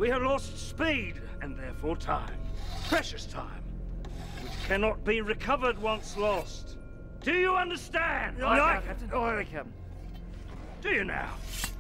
We have lost speed, and therefore time. Precious time, which cannot be recovered once lost. Do you understand? Aye, Captain. Do you now?